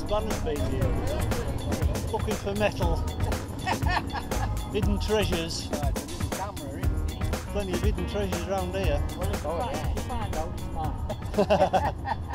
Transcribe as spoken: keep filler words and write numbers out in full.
van has been here. Looking for metal. Hidden treasures. Plenty of hidden treasures around here. Well, if you find out, it's mine.